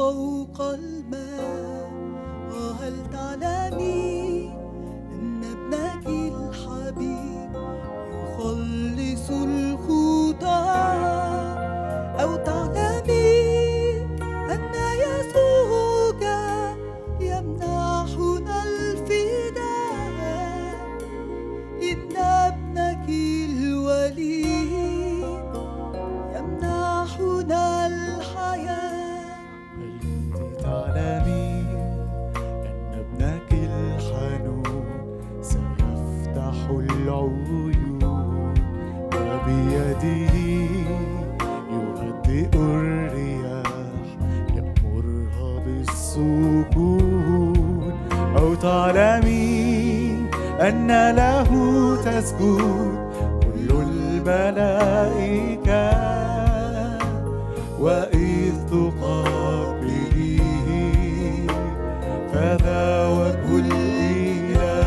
فوق الماء. وهل تعلمين أن ابنك الحبيب يخلص الخطاة؟ أو تعلمين أن يسوع يمنحنا الفداء؟ إن ابنك الوليد يمنحنا الحياة. هل كنت تعلمين أن ابنك الحنون سيفتح العيون، وبيده يهدئ الرياح يأمرها بالسكون؟ أو تعلمين أن له تسجد كل الملائكة، وإذ تقبليه فذا وجه الإله.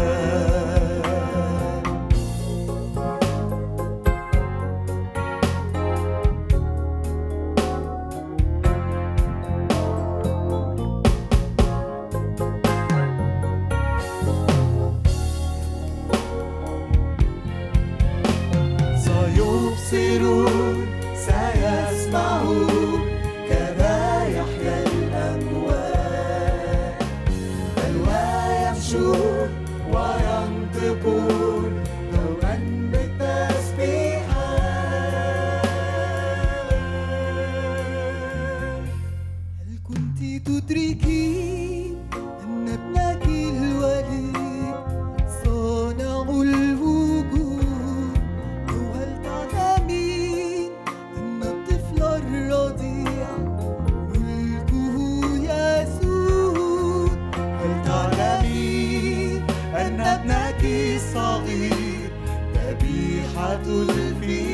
سيبصرون سيسمعون كما يحيا الأموات، بل ويمشون وينطقون دوما بالتسبيحات. هل كنت تدركين أن ابنك الوليد صانع الوجود؟ أو هل تعلمين أن الطفل الرضيع ملكه يسود؟ هل تعلمين أن ابنك الصغير ذبيحة الفداء؟